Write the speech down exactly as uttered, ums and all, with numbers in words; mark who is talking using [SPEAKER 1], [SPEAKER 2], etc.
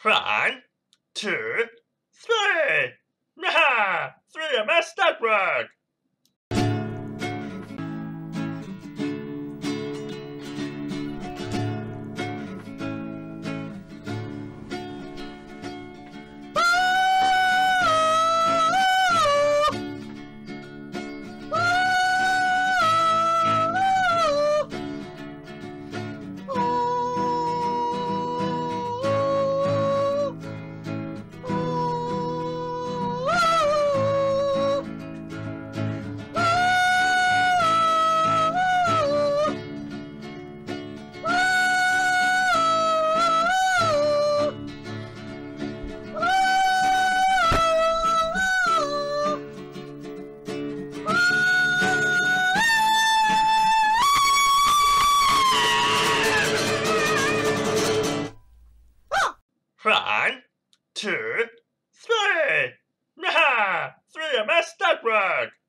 [SPEAKER 1] One, two, three. Aha! Three of my stuck work. One, two, three. Aha! Three of my stuck work.